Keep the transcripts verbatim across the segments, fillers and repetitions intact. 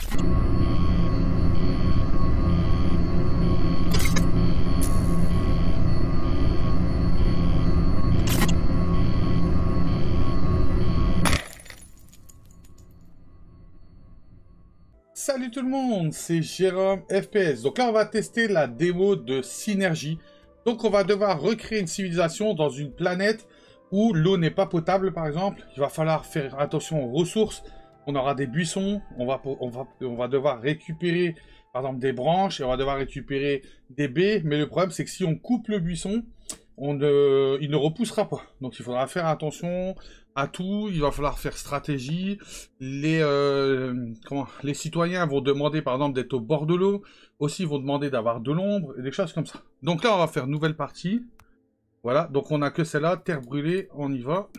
Salut tout le monde, c'est Jérôme F P S. Donc là, on va tester la démo de Synergie. Donc on va devoir recréer une civilisation dans une planète où l'eau n'est pas potable, par exemple. Il va falloir faire attention aux ressources. On aura des buissons, on va, on va, on va devoir récupérer, par exemple, des branches, et on va devoir récupérer des baies. Mais le problème, c'est que si on coupe le buisson, on ne, il ne repoussera pas. Donc il faudra faire attention à tout, il va falloir faire stratégie. Les, euh, comment, les citoyens vont demander par exemple d'être au bord de l'eau, aussi ils vont demander d'avoir de l'ombre, et des choses comme ça. Donc là on va faire nouvelle partie. Voilà, donc on a que celle-là, terre brûlée, on y va.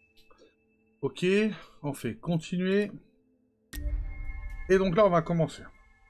Ok, on fait continuer. Et donc là on va commencer.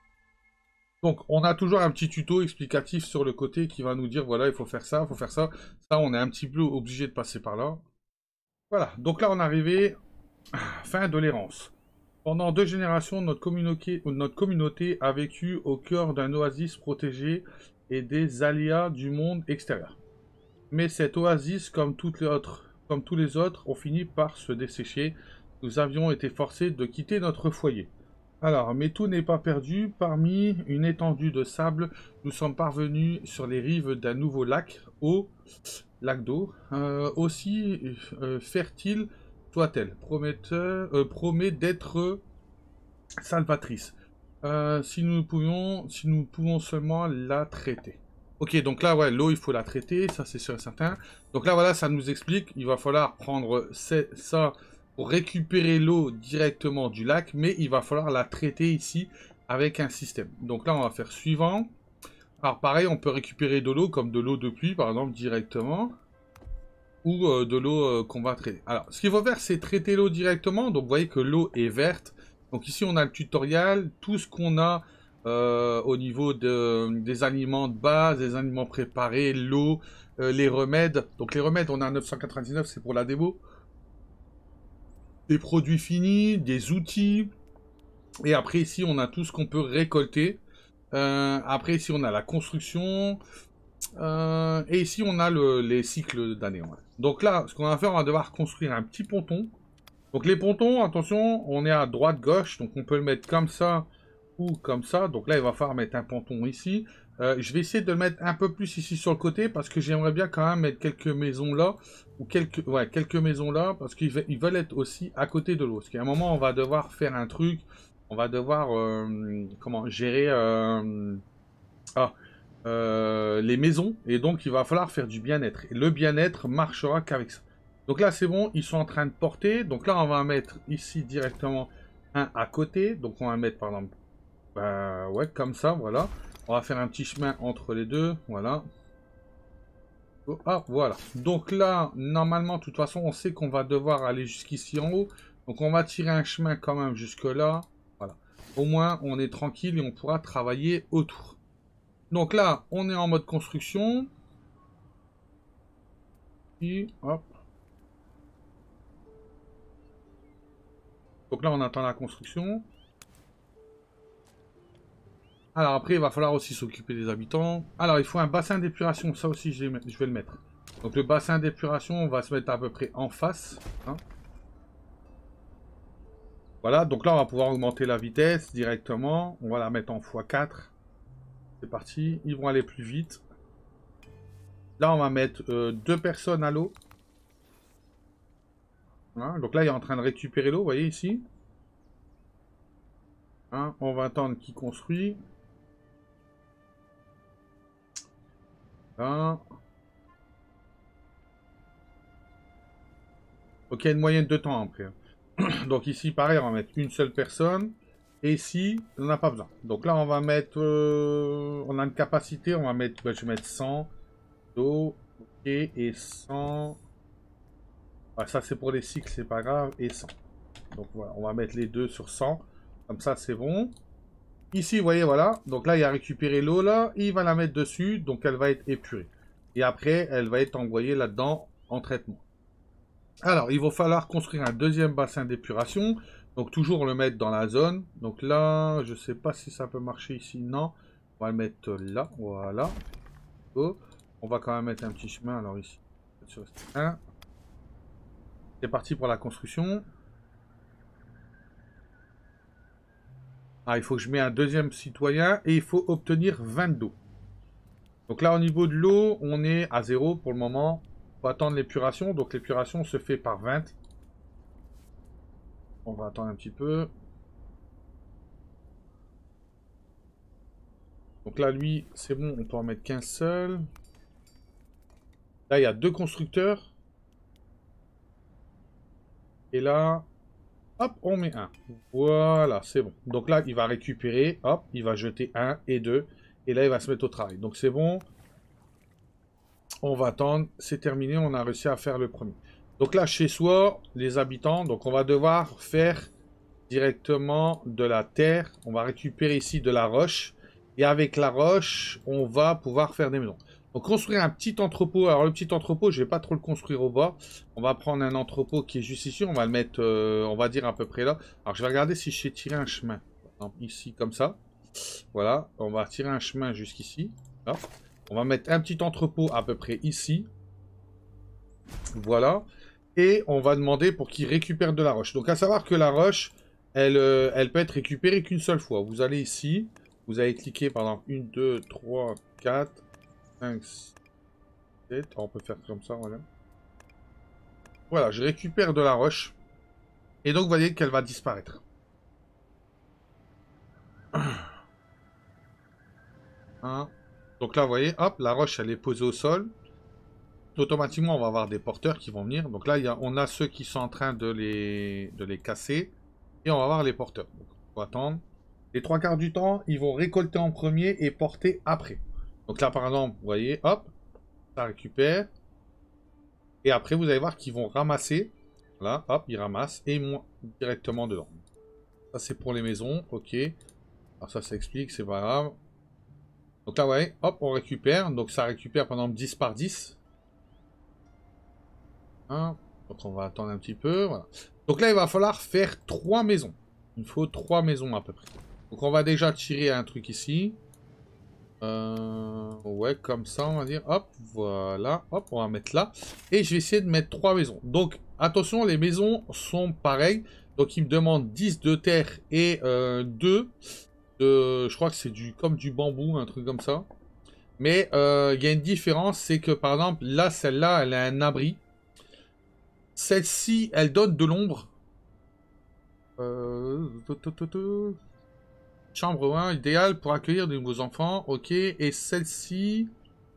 Donc, on a toujours un petit tuto explicatif sur le côté qui va nous dire, voilà, il faut faire ça, il faut faire ça. Ça, on est un petit peu obligé de passer par là. Voilà, donc là, on est arrivé fin de l'errance. Pendant deux générations, notre communauté, notre communauté a vécu au cœur d'un oasis protégé et des aléas du monde extérieur. Mais cette oasis, comme toutes les autres, comme tous les autres, ont fini par se dessécher. Nous avions été forcés de quitter notre foyer. Alors, mais tout n'est pas perdu. Parmi une étendue de sable, nous sommes parvenus sur les rives d'un nouveau lac, eau, lac d'eau, euh, aussi euh, fertile soit-elle, euh, promet d'être salvatrice. Euh, si nous pouvions, si nous pouvons seulement la traiter. Ok, donc là, ouais, l'eau, il faut la traiter, ça c'est sûr et certain. Donc là, voilà, ça nous explique, il va falloir prendre ça pour récupérer l'eau directement du lac, mais il va falloir la traiter ici avec un système. Donc là, on va faire suivant. Alors pareil, on peut récupérer de l'eau, comme de l'eau de pluie, par exemple, directement. Ou euh, de l'eau euh, qu'on va traiter. Alors, ce qu'il faut faire, c'est traiter l'eau directement. Donc, vous voyez que l'eau est verte. Donc ici, on a le tutoriel. Tout ce qu'on a euh, au niveau de, des aliments de base, des aliments préparés, l'eau, euh, les remèdes. Donc les remèdes, on a neuf cent quatre-vingt-dix-neuf, c'est pour la démo. Des produits finis, des outils. Et après, ici, on a tout ce qu'on peut récolter. Euh, après, ici, on a la construction. Euh, et ici, on a le, les cycles d'année. Ouais. Donc là, ce qu'on va faire, on va devoir construire un petit ponton. Donc les pontons, attention, on est à droite-gauche. Donc on peut le mettre comme ça ou comme ça. Donc là, il va falloir mettre un ponton ici. Euh, je vais essayer de le mettre un peu plus ici sur le côté parce que j'aimerais bien quand même mettre quelques maisons là. Ou quelques, ouais, quelques maisons là parce qu'ils veulent être aussi à côté de l'eau. Parce qu'à un moment, on va devoir faire un truc. On va devoir, euh, comment, gérer... Euh, ah, Euh, les maisons, et donc il va falloir faire du bien-être. Et le bien-être marchera qu'avec ça. Donc là, c'est bon, ils sont en train de porter. Donc là, on va mettre ici directement un à côté. Donc on va mettre par exemple, bah, ouais, comme ça, voilà. On va faire un petit chemin entre les deux, voilà. Oh, ah, voilà. Donc là, normalement, de toute façon, on sait qu'on va devoir aller jusqu'ici en haut. Donc on va tirer un chemin quand même jusque là. Voilà. Au moins, on est tranquille et on pourra travailler autour. Donc là, on est en mode construction. Et hop. Donc là, on attend la construction. Alors après, il va falloir aussi s'occuper des habitants. Alors, il faut un bassin d'épuration. Ça aussi, je vais, je vais le mettre. Donc le bassin d'épuration, on va se mettre à peu près en face. Hein. Voilà, donc là, on va pouvoir augmenter la vitesse directement. On va la mettre en fois quatre. C'est parti, ils vont aller plus vite. Là, on va mettre euh, deux personnes à l'eau. Voilà. Donc là, il est en train de récupérer l'eau, vous voyez ici. Hein, on va attendre qu'il construit. Là. Ok, il y a une moyenne de temps après. Donc ici, pareil, on va mettre une seule personne. Et ici, on n'a pas besoin. Donc là, on va mettre... Euh, on a une capacité, on va mettre... Ben, je vais mettre cent d'eau. Ok, et cent... Ah, ça, c'est pour les cycles, c'est pas grave. Et cent. Donc voilà, on va mettre les deux sur cent. Comme ça, c'est bon. Ici, vous voyez, voilà. Donc là, il a récupéré l'eau, là. Il va la mettre dessus. Donc, elle va être épurée. Et après, elle va être envoyée là-dedans en traitement. Alors, il va falloir construire un deuxième bassin d'épuration. Donc toujours le mettre dans la zone. Donc là, je sais pas si ça peut marcher ici. Non. On va le mettre là. Voilà. Oh. On va quand même mettre un petit chemin. Alors ici. C'est parti pour la construction. Ah, il faut que je mette un deuxième citoyen. Et il faut obtenir vingt d'eau. Donc là, au niveau de l'eau, on est à zéro pour le moment. On va attendre l'épuration. Donc l'épuration se fait par vingt. On va attendre un petit peu. Donc là, lui, c'est bon, on peut en mettre qu'un seul. Là, il y a deux constructeurs. Et là, hop, on met un. Voilà, c'est bon. Donc là, il va récupérer, hop, il va jeter un et deux. Et là, il va se mettre au travail. Donc c'est bon. On va attendre, c'est terminé, on a réussi à faire le premier. Donc là, chez soi, les habitants, donc on va devoir faire directement de la terre. On va récupérer ici de la roche. Et avec la roche, on va pouvoir faire des maisons. Donc construire un petit entrepôt. Alors le petit entrepôt, je ne vais pas trop le construire au bas. On va prendre un entrepôt qui est juste ici. On va le mettre, euh, on va dire à peu près là. Alors je vais regarder si je sais tirer un chemin. Par exemple, ici, comme ça. Voilà, on va tirer un chemin jusqu'ici. On va mettre un petit entrepôt à peu près ici. Voilà. Et on va demander pour qu'il récupère de la roche. Donc à savoir que la roche, elle, euh, elle peut être récupérée qu'une seule fois. Vous allez ici. Vous allez cliquer par exemple un, deux, trois, quatre, cinq, six, sept. On peut faire comme ça, voilà. Voilà, je récupère de la roche. Et donc, vous voyez qu'elle va disparaître. Hein. Donc là, vous voyez, hop, la roche, elle est posée au sol. Automatiquement, on va avoir des porteurs qui vont venir. Donc là, il y a, on a ceux qui sont en train de les, de les casser. Et on va avoir les porteurs. Donc, il faut attendre. Les trois quarts du temps, ils vont récolter en premier et porter après. Donc là, par exemple, vous voyez, hop, ça récupère. Et après, vous allez voir qu'ils vont ramasser. Là, hop, ils ramassent et ils vont directement dedans. Ça, c'est pour les maisons, ok. Alors ça, ça explique, c'est pas grave. Donc là, vous voyez, hop, on récupère. Donc ça récupère, par exemple, dix par dix. Hein. Donc on va attendre un petit peu, voilà. Donc là, il va falloir faire trois maisons. Il faut trois maisons à peu près. Donc on va déjà tirer un truc ici. Euh, ouais, comme ça, on va dire. Hop, voilà. Hop, on va mettre là. Et je vais essayer de mettre trois maisons. Donc, attention, les maisons sont pareilles. Donc, il me demande dix de terre et euh, deux. De, je crois que c'est du comme du bambou, un truc comme ça. Mais euh, il y a une différence, c'est que par exemple, là, celle-là, elle a un abri. Celle-ci, elle donne de l'ombre. Euh... Chambre un, idéal pour accueillir de nouveaux enfants. Ok. Et celle-ci...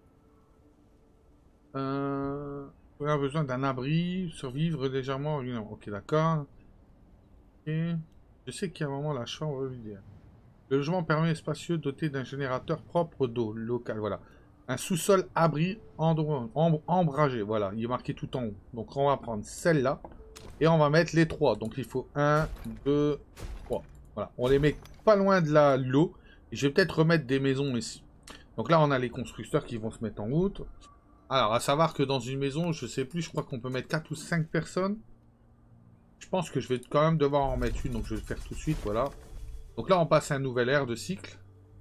Euh... On a besoin d'un abri. Survivre légèrement. Ok, d'accord. Ok. Je sais qu'il y a un moment la chambre idéale. Le logement permet spacieux doté d'un générateur propre d'eau local. Voilà. Un sous-sol abri ombragé. Voilà. Il est marqué tout en haut. Donc on va prendre celle-là. Et on va mettre les trois. Donc il faut un, deux, trois. Voilà. On les met pas loin de la l'eau. Je vais peut-être remettre des maisons ici. Donc là, on a les constructeurs qui vont se mettre en route. Alors, à savoir que dans une maison, je sais plus, je crois qu'on peut mettre quatre ou cinq personnes. Je pense que je vais quand même devoir en mettre une, donc je vais le faire tout de suite, voilà. Donc là, on passe à un nouvel ère de cycle.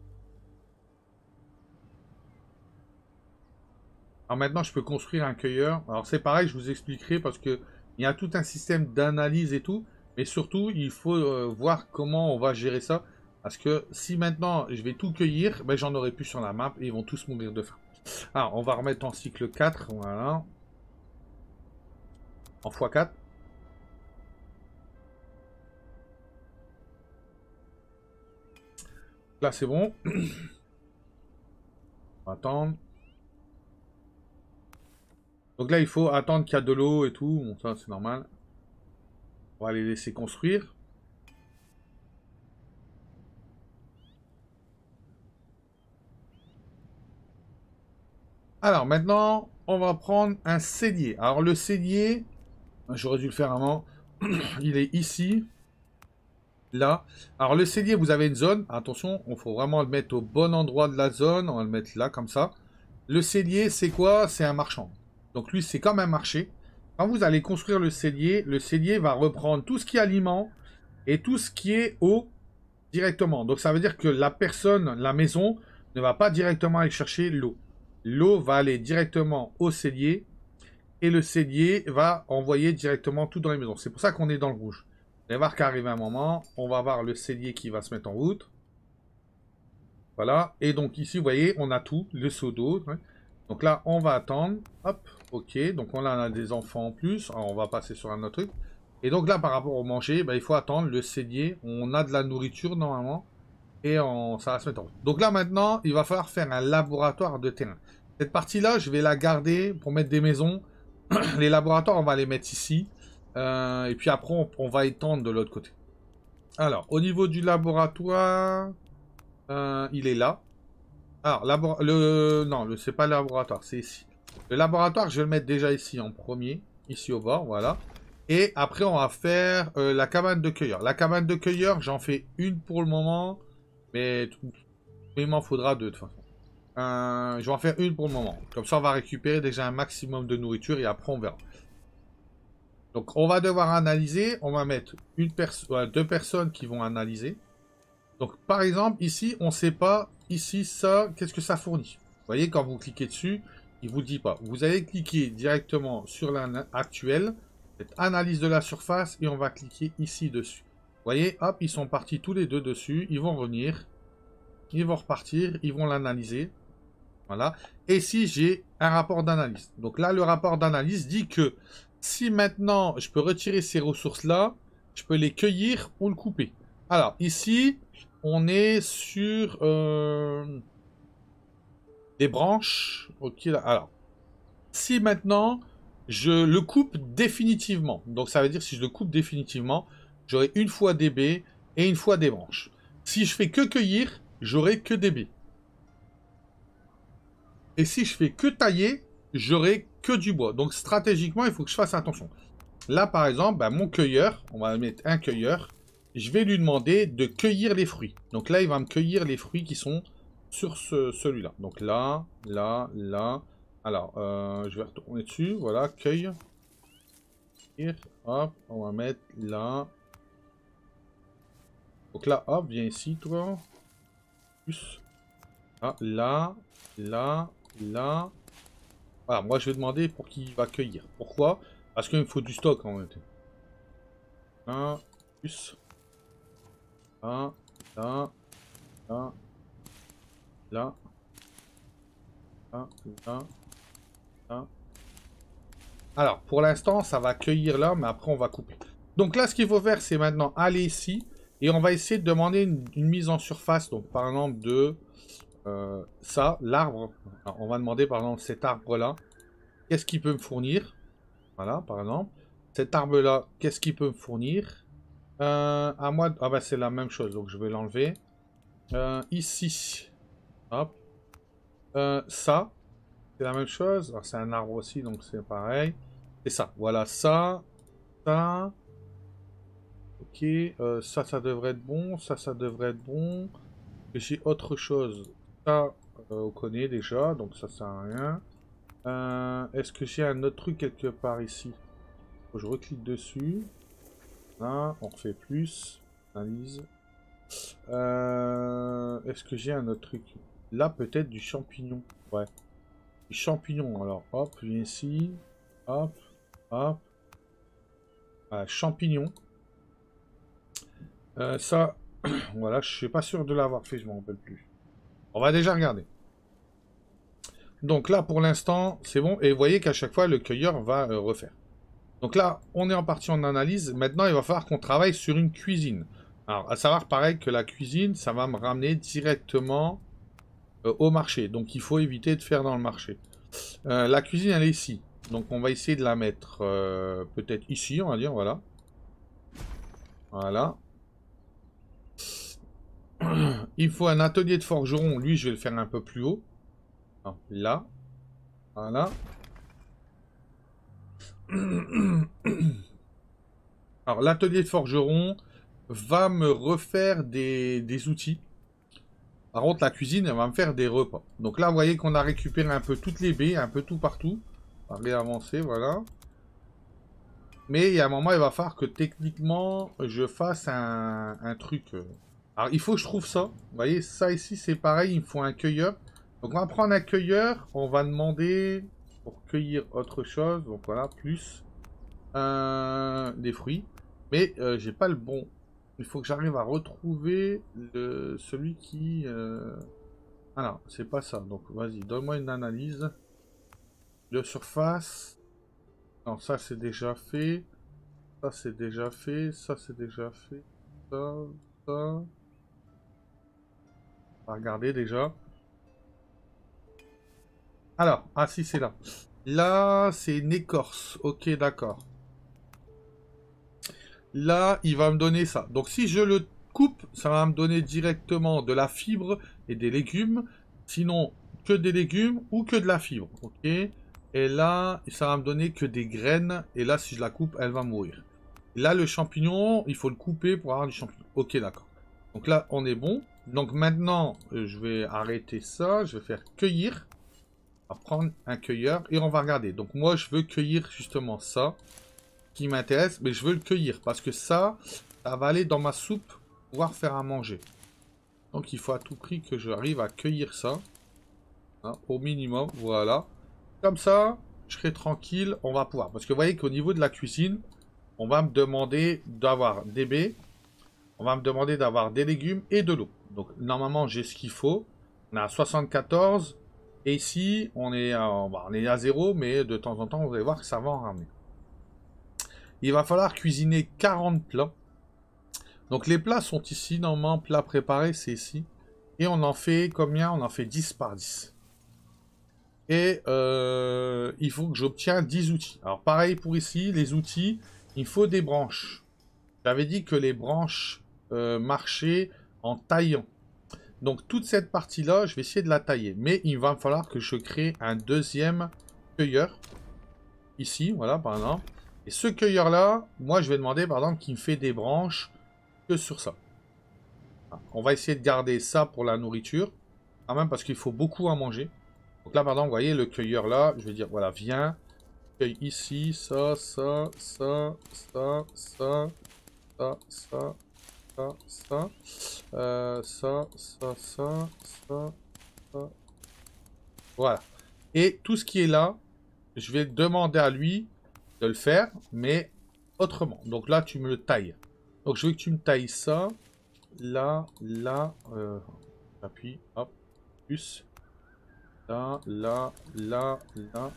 Alors maintenant, je peux construire un cueilleur. Alors c'est pareil, je vous expliquerai parce que il y a tout un système d'analyse et tout. Mais surtout, il faut euh, voir comment on va gérer ça. Parce que si maintenant, je vais tout cueillir, ben, j'en aurai plus sur la map et ils vont tous mourir de faim. Alors, on va remettre en cycle quatre, voilà. En fois quatre. Là, c'est bon. On va attendre. Donc là, il faut attendre qu'il y a de l'eau et tout. Bon, ça, c'est normal. On va les laisser construire. Alors, maintenant, on va prendre un cellier. Alors, le cellier, j'aurais dû le faire avant. Il est ici. Là. Alors, le cellier, vous avez une zone. Attention, il faut vraiment le mettre au bon endroit de la zone. On va le mettre là, comme ça. Le cellier, c'est quoi? C'est un marchand. Donc, lui, c'est comme un marché. Quand vous allez construire le cellier, le cellier va reprendre tout ce qui est aliment et tout ce qui est eau directement. Donc ça veut dire que la personne, la maison, ne va pas directement aller chercher l'eau. L'eau va aller directement au cellier et le cellier va envoyer directement tout dans les maisons. C'est pour ça qu'on est dans le rouge. Vous allez voir qu'arrive un moment, on va voir le cellier qui va se mettre en route. Voilà. Et donc ici, vous voyez, on a tout, le seau d'eau. Ouais. Donc là, on va attendre. Hop, ok. Donc on a des enfants en plus. Alors, on va passer sur un autre truc. Et donc là, par rapport au manger, ben, il faut attendre le cellier. On a de la nourriture normalement. Et on, ça va se mettre en route. Donc là, maintenant, il va falloir faire un laboratoire de terrain. Cette partie-là, je vais la garder pour mettre des maisons. Les laboratoires, on va les mettre ici. Euh, et puis après, on, on va étendre de l'autre côté. Alors, au niveau du laboratoire, euh, il est là. Alors, labor le non, le c'est pas le laboratoire, c'est ici. Le laboratoire, je vais le mettre déjà ici en premier. Ici au bord, voilà. Et après, on va faire euh, la cabane de cueilleur. La cabane de cueilleur, j'en fais une pour le moment. Mais il m'en faudra deux de toute façon. Euh, je vais en faire une pour le moment. Comme ça, on va récupérer déjà un maximum de nourriture et après, on verra. Donc, on va devoir analyser. On va mettre une perso euh, deux personnes qui vont analyser. Donc, par exemple, ici, on ne sait pas, ici, ça, qu'est-ce que ça fournit. Vous voyez, quand vous cliquez dessus, il ne vous dit pas. Vous allez cliquer directement sur l'actuel, cette analyse de la surface, et on va cliquer ici dessus. Vous voyez, hop, ils sont partis tous les deux dessus. Ils vont revenir. Ils vont repartir. Ils vont l'analyser. Voilà. Et ici, j'ai un rapport d'analyse. Donc là, le rapport d'analyse dit que si maintenant, je peux retirer ces ressources-là, je peux les cueillir ou le couper. Alors, ici, on est sur euh, des branches. Ok, là. Alors, si maintenant, je le coupe définitivement. Donc, ça veut dire si je le coupe définitivement, j'aurai une fois des baies et une fois des branches. Si je fais que cueillir, j'aurai que des baies. Et si je fais que tailler, j'aurai que du bois. Donc, stratégiquement, il faut que je fasse attention. Là, par exemple, ben, mon cueilleur, on va mettre un cueilleur. Je vais lui demander de cueillir les fruits. Donc là, il va me cueillir les fruits qui sont sur ce, celui-là. Donc là, là, là. Alors, euh, je vais retourner dessus. Voilà, cueille. Hop, on va mettre là. Donc là, hop, viens ici, toi. Plus. Ah, là, là, là. Voilà, moi, je vais demander pour qui va cueillir. Pourquoi? Parce qu'il me faut du stock, en fait. Un, plus. Là, là, là, là, là, là, là. Alors, pour l'instant, ça va cueillir là, mais après, on va couper. Donc là, ce qu'il faut faire, c'est maintenant aller ici, et on va essayer de demander une, une mise en surface, donc par exemple de euh, ça, l'arbre. On va demander par exemple cet arbre-là, qu'est-ce qu'il peut me fournir? Voilà, par exemple. Cet arbre-là, qu'est-ce qu'il peut me fournir? Euh, à moi, ah bah c'est la même chose, donc je vais l'enlever. Euh, ici, hop. Euh, ça, c'est la même chose. C'est un arbre aussi, donc c'est pareil. C'est ça, voilà, ça, ça. Ok, euh, ça, ça devrait être bon. Ça, ça devrait être bon. J'ai autre chose. Ça, euh, on connaît déjà, donc ça sert à rien. Euh, Est-ce que j'ai un autre truc quelque part ici? Je reclique dessus. Là, on refait plus. Analyse. Euh, Est-ce que j'ai un autre truc? Là, peut-être du champignon. Ouais. Du champignon. Alors, hop, viens ici. Hop, hop. Ah, champignon. Euh, ça, voilà, je suis pas sûr de l'avoir fait, je m'en rappelle plus. On va déjà regarder. Donc là, pour l'instant, c'est bon. Et vous voyez qu'à chaque fois, le cueilleur va euh, refaire. Donc là, on est en partie en analyse. Maintenant, il va falloir qu'on travaille sur une cuisine. Alors, à savoir, pareil, que la cuisine, ça va me ramener directement euh, au marché. Donc, il faut éviter de faire dans le marché. Euh, la cuisine, elle est ici. Donc, on va essayer de la mettre euh, peut-être ici, on va dire, voilà. Voilà. Il faut un atelier de forgeron. Lui, je vais le faire un peu plus haut. Non, là. Voilà. Alors, l'atelier de forgeron va me refaire des, des outils. Par contre, la cuisine, elle va me faire des repas. Donc là, vous voyez qu'on a récupéré un peu toutes les baies, un peu tout partout. On va réavancer, voilà. Mais il y a un moment, il va falloir que techniquement, je fasse un, un truc. Alors, il faut que je trouve ça. Vous voyez, ça ici, c'est pareil, il me faut un cueilleur. Donc, on va prendre un cueilleur. On va demander pour cueillir autre chose. Donc, voilà, plus euh, des fruits. Mais euh, j'ai pas le bon. Il faut que j'arrive à retrouver le, celui qui... Euh... Ah non, c'est pas ça. Donc, vas-y, donne-moi une analyse. De surface. Non, ça, c'est déjà fait. Ça, c'est déjà fait. Ça, c'est déjà fait. Ça, ça. On va regarder déjà. Alors, ah si, c'est là. Là, c'est une écorce. Ok, d'accord. Là, il va me donner ça. Donc, si je le coupe, ça va me donner directement de la fibre et des légumes. Sinon, que des légumes ou que de la fibre. Ok. Et là, ça va me donner que des graines. Et là, si je la coupe, elle va mourir. Là, le champignon, il faut le couper pour avoir du champignon. Ok, d'accord. Donc là, on est bon. Donc maintenant, je vais arrêter ça. Je vais faire cueillir. On va prendre un cueilleur et on va regarder. Donc moi, je veux cueillir justement ça qui m'intéresse. Mais je veux le cueillir parce que ça, ça va aller dans ma soupe pour pouvoir faire à manger. Donc il faut à tout prix que j'arrive à cueillir ça. Hein, au minimum, voilà. Comme ça, je serai tranquille. On va pouvoir. Parce que vous voyez qu'au niveau de la cuisine, on va me demander d'avoir des baies. On va me demander d'avoir des légumes et de l'eau. Donc, normalement, j'ai ce qu'il faut. On est à soixante-quatorze. Et ici, on est, à, on est à zéro. Mais de temps en temps, vous allez voir que ça va en ramener. Il va falloir cuisiner quarante plats. Donc, les plats sont ici. Normalement, plats préparés, c'est ici. Et on en fait combien? On en fait dix par dix. Et euh, il faut que j'obtienne dix outils. Alors, pareil pour ici, les outils. Il faut des branches. J'avais dit que les branches euh, marchaient en taillant. Donc toute cette partie-là, je vais essayer de la tailler. Mais il va me falloir que je crée un deuxième cueilleur. Ici, voilà, par exemple. Et ce cueilleur-là, moi, je vais demander, par exemple, qu'il me fait des branches que sur ça. On va essayer de garder ça pour la nourriture. Quand même, parce qu'il faut beaucoup à manger. Donc là, par exemple, vous voyez, le cueilleur-là, je vais dire, voilà, viens. Ici, ça, ça, ça, ça, ça, ça, ça, ça, ça, euh, ça, ça, ça, ça, ça. Voilà. Et tout ce qui est là, je vais demander à lui de le faire, mais autrement. Donc là, tu me le tailles. Donc je veux que tu me tailles ça, là, là, euh, j'appuie, hop, plus, là, là, là, là.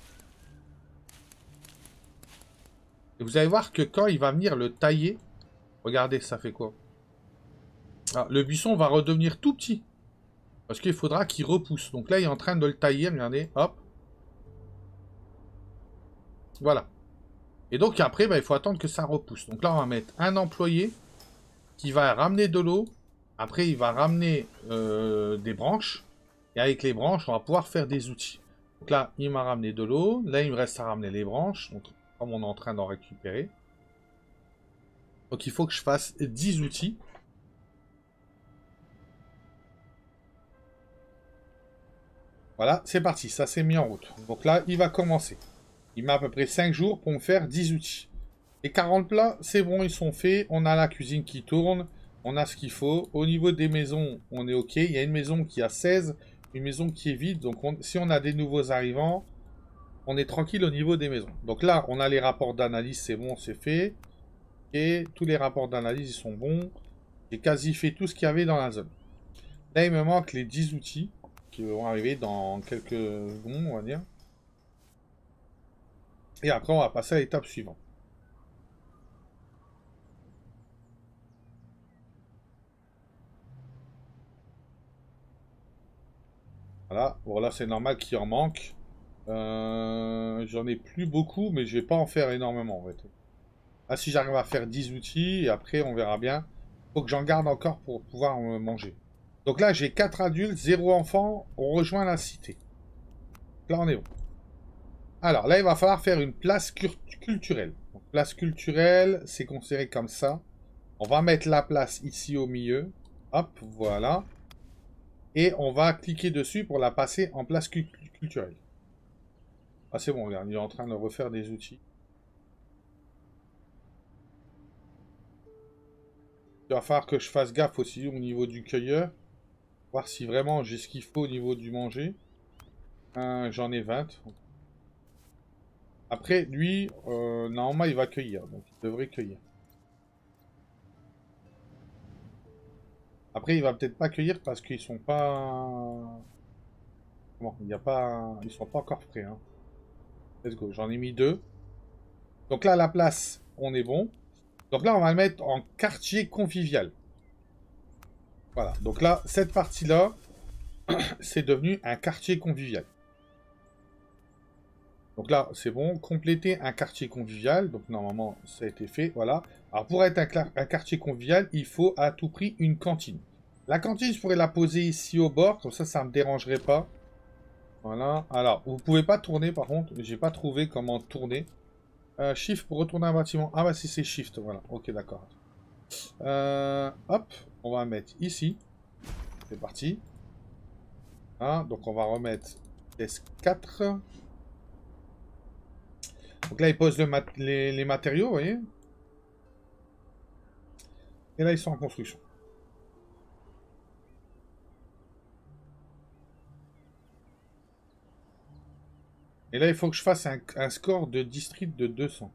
Et vous allez voir que quand il va venir le tailler, regardez, ça fait quoi? Ah, le buisson va redevenir tout petit. Parce qu'il faudra qu'il repousse. Donc là, il est en train de le tailler, regardez, hop. Voilà. Et donc après, bah, il faut attendre que ça repousse. Donc là, on va mettre un employé qui va ramener de l'eau. Après, il va ramener euh, des branches. Et avec les branches, on va pouvoir faire des outils. Donc là, il m'a ramené de l'eau. Là, il me reste à ramener les branches. Donc, comme on est en train d'en récupérer. Donc, il faut que je fasse dix outils. Voilà, c'est parti. Ça s'est mis en route. Donc là, il va commencer. Il met à peu près cinq jours pour me faire dix outils. Les quarante plats, c'est bon, ils sont faits. On a la cuisine qui tourne. On a ce qu'il faut. Au niveau des maisons, on est OK. Il y a une maison qui a seize. Une maison qui est vide. Donc, on, si on a des nouveaux arrivants, on est tranquille au niveau des maisons. Donc là, on a les rapports d'analyse. C'est bon, c'est fait. Et tous les rapports d'analyse, ils sont bons. J'ai quasi fait tout ce qu'il y avait dans la zone. Là, il me manque les dix outils qui vont arriver dans quelques secondes, on va dire. Et après, on va passer à l'étape suivante. Voilà, bon là c'est normal qu'il en manque. Euh, J'en ai plus beaucoup, mais je vais pas en faire énormément en fait. Ah, si j'arrive à faire dix outils, et après on verra bien. Faut que j'en garde encore pour pouvoir euh, manger. Donc là j'ai quatre adultes, zéro enfant, on rejoint la cité. Là on est bon. Alors là il va falloir faire une place culturelle. Donc, place culturelle, c'est considéré comme ça. On va mettre la place ici au milieu. Hop, voilà. Et on va cliquer dessus pour la passer en place culturelle. Ah c'est bon, regarde, il est en train de refaire des outils. Il va falloir que je fasse gaffe aussi au niveau du cueilleur. Voir si vraiment j'ai ce qu'il faut au niveau du manger. Euh, J'en ai vingt. Après, lui, euh, normalement, il va cueillir. Donc, il devrait cueillir. Après, il va peut-être pas cueillir parce qu'ils sont pas... Bon, il y a pas... Ils sont pas encore prêts. Hein. Let's go. J'en ai mis deux. Donc là, la place, on est bon. Donc là, on va le mettre en quartier convivial. Voilà. Donc là, cette partie-là, c'est devenu un quartier convivial. Donc là, c'est bon. Compléter un quartier convivial. Donc normalement, ça a été fait. Voilà. Alors pour être un, un quartier convivial, il faut à tout prix une cantine. La cantine, je pourrais la poser ici au bord. Comme ça, ça ne me dérangerait pas. Voilà. Alors, vous pouvez pas tourner par contre. J'ai pas trouvé comment tourner. Euh, shift pour retourner un bâtiment. Ah bah si c'est Shift. Voilà. Ok, d'accord. Euh, hop. On va mettre ici. C'est parti. Ah, donc on va remettre S quatre. Donc là, il pose le mat les, les matériaux, vous voyez. Et là, ils sont en construction. Et là, il faut que je fasse un, un score de district de deux cents.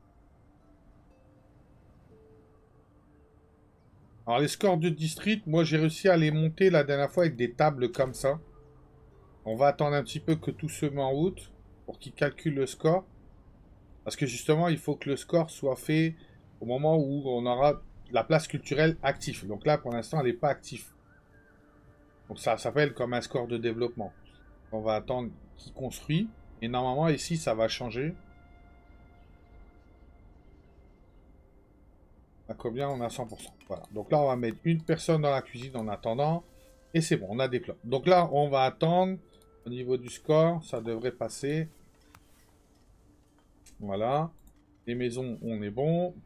Alors, les scores de district, moi, j'ai réussi à les monter la dernière fois avec des tables comme ça. On va attendre un petit peu que tout se met en route pour qu'il calcule le score. Parce que justement, il faut que le score soit fait au moment où on aura la place culturelle active. Donc là, pour l'instant, elle n'est pas active. Donc ça s'appelle comme un score de développement. On va attendre qu'il construit. Et normalement, ici, ça va changer. À combien on a cent pour cent. Voilà. Donc là, on va mettre une personne dans la cuisine en attendant. Et c'est bon, on a des plats. Donc là, on va attendre. Au niveau du score, ça devrait passer. Voilà. Les maisons, on est bon.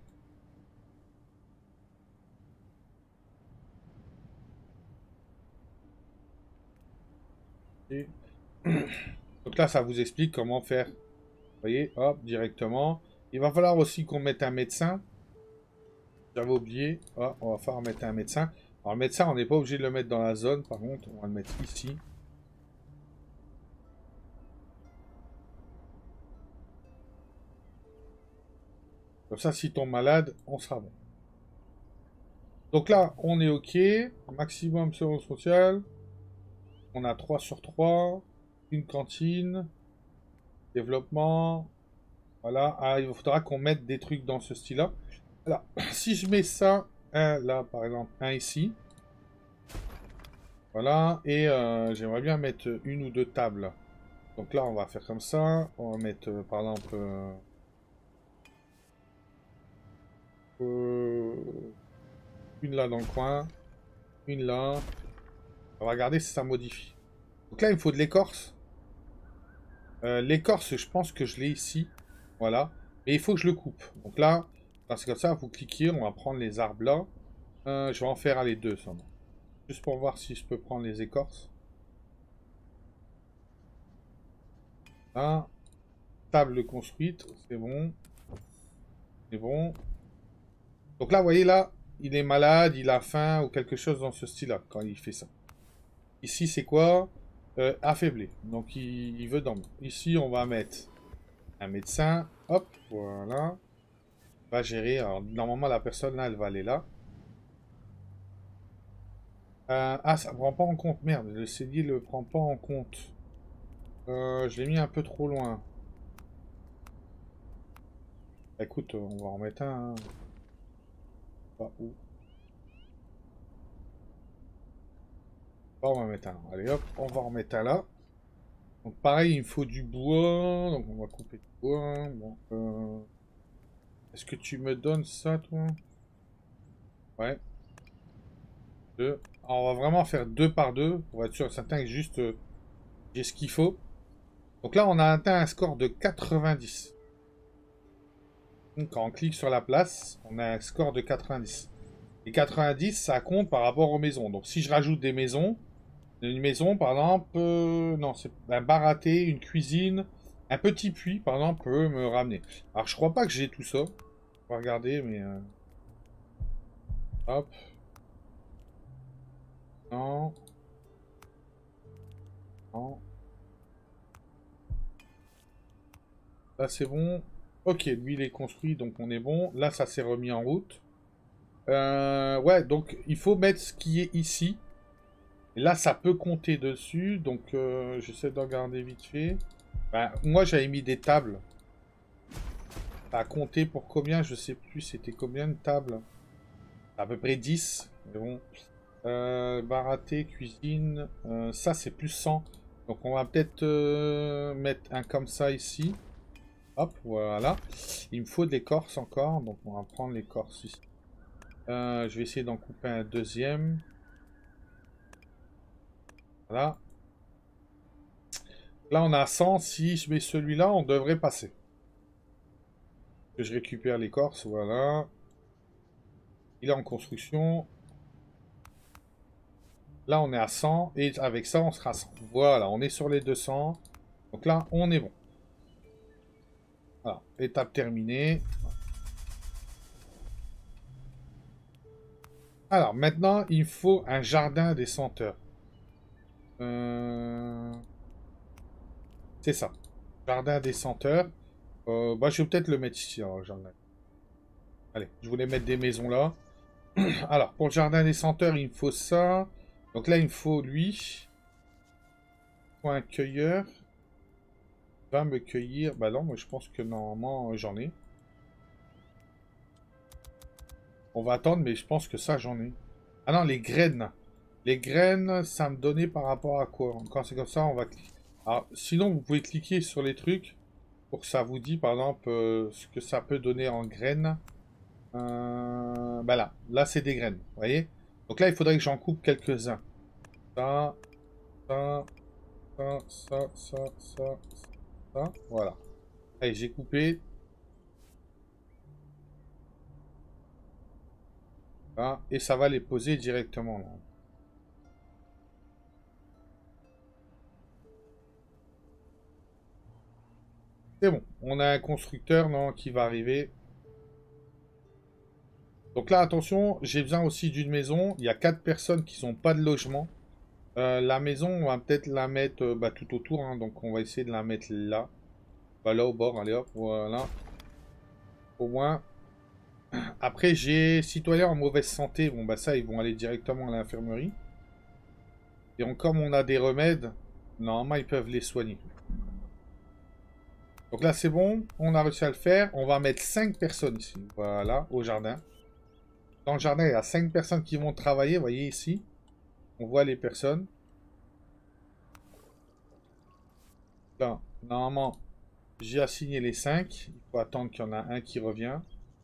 Et... Donc là, ça vous explique comment faire. Vous voyez, hop, directement. Il va falloir aussi qu'on mette un médecin. J'avais oublié. Ah, on va falloir mettre un médecin. Alors, le médecin, on n'est pas obligé de le mettre dans la zone. Par contre, on va le mettre ici. Comme ça, s'il tombe malade, on sera bon. Donc là, on est OK. Maximum sur social. On a trois sur trois. Une cantine. Développement. Voilà. Ah, il faudra qu'on mette des trucs dans ce style-là. Alors, si je mets ça, un là, par exemple, un ici. Voilà. Et euh, j'aimerais bien mettre une ou deux tables. Donc là, on va faire comme ça. On va mettre, euh, par exemple... Euh, euh, une là dans le coin. Une là. On va regarder si ça modifie. Donc là, il me faut de l'écorce. Euh, l'écorce, je pense que je l'ai ici. Voilà. Et il faut que je le coupe. Donc là, c'est comme ça, vous cliquez, on va prendre les arbres là. Euh, je vais en faire les deux seulement. Juste pour voir si je peux prendre les écorces. Là. Table construite, c'est bon. C'est bon. Donc là, vous voyez là, il est malade, il a faim ou quelque chose dans ce style-là quand il fait ça. Ici, c'est quoi? euh, Affaibli. Donc il, il veut dormir. Ici, on va mettre un médecin. Hop, voilà. Va gérer. Alors, normalement, la personne là, elle va aller là. Euh, ah, ça prend pas en compte. Merde, le C D le prend pas en compte. Euh, je l'ai mis un peu trop loin. Écoute, on va en remettre un. Hein. Pas où. On va en mettre un. Allez hop, on va en remettre un là. Donc pareil, il me faut du bois. Donc on va couper du bois. Bon, euh... Est-ce que tu me donnes ça, toi? Ouais. Deux. Alors, on va vraiment faire deux par deux. Pour être sûr et certain que juste euh, j'ai ce qu'il faut. Donc là, on a atteint un score de quatre-vingt-dix. Donc quand on clique sur la place, on a un score de quatre-vingt-dix. Et quatre-vingt-dix, ça compte par rapport aux maisons. Donc si je rajoute des maisons, une maison, par exemple, euh, non, c'est un baraté, une cuisine, un petit puits, par exemple, peut me ramener. Alors, je crois pas que j'ai tout ça. On va regarder, mais... Euh... Hop. Non. Non. Là, c'est bon. Ok, lui, il est construit, donc on est bon. Là, ça s'est remis en route. Euh, ouais, donc il faut mettre ce qui est ici. Et là, ça peut compter dessus. Donc, euh, j'essaie de regarder vite fait. Ben, moi, j'avais mis des tables. Ça a compté pour combien? Je sais plus. C'était combien de tables? À peu près dix. Mais bon. Euh, baraté, cuisine. Euh, ça, c'est plus cent. Donc, on va peut-être euh, mettre un comme ça ici. Hop, voilà. Il me faut de l'écorce encore. Donc, on va prendre l'écorce ici. Euh, je vais essayer d'en couper un deuxième. Voilà. Là, on a cent. Si je mets celui-là, on devrait passer. Que je récupère l'écorce. Voilà. Il est en construction. Là, on est à cent. Et avec ça, on sera à cent. Voilà, on est sur les deux cents. Donc là, on est bon. Voilà. Étape terminée. Alors, maintenant, il faut un jardin des senteurs. Euh... C'est ça. Jardin des senteurs. Euh, bah, je vais peut-être le mettre ici, alors, jardin. Allez, je voulais mettre des maisons là. Alors, pour le jardin des senteurs, il me faut ça. Donc là, il me faut lui. Il faut un cueilleur. Il va me cueillir. Bah non, moi je pense que normalement, j'en ai. On va attendre, mais je pense que ça, j'en ai. Ah non, les graines. Les graines, ça me donnait par rapport à quoi? Quand c'est comme ça, on va cliquer. Alors, sinon, vous pouvez cliquer sur les trucs pour que ça vous dise, par exemple, euh, ce que ça peut donner en graines. Euh, bah là, là, c'est des graines, vous voyez? Donc là, il faudrait que j'en coupe quelques-uns. Ça, ça, ça, ça, ça, ça, ça, voilà. Allez, j'ai coupé. Là, et ça va les poser directement là. C'est bon, on a un constructeur non, qui va arriver. Donc là, attention, j'ai besoin aussi d'une maison. Il y a quatre personnes qui n'ont pas de logement. Euh, la maison, on va peut-être la mettre euh, bah, tout autour. Hein, donc on va essayer de la mettre là. Bah, là au bord, allez hop, voilà. Au moins. Après, j'ai citoyens en mauvaise santé. Bon, bah ça, ils vont aller directement à l'infirmerie. Et on- comme on a des remèdes, normalement, ils peuvent les soigner. Donc là, c'est bon. On a réussi à le faire. On va mettre cinq personnes ici. Voilà, au jardin. Dans le jardin, il y a cinq personnes qui vont travailler. Vous voyez ici. On voit les personnes. Là, normalement, j'ai assigné les cinq. Il faut attendre qu'il y en a un qui revient.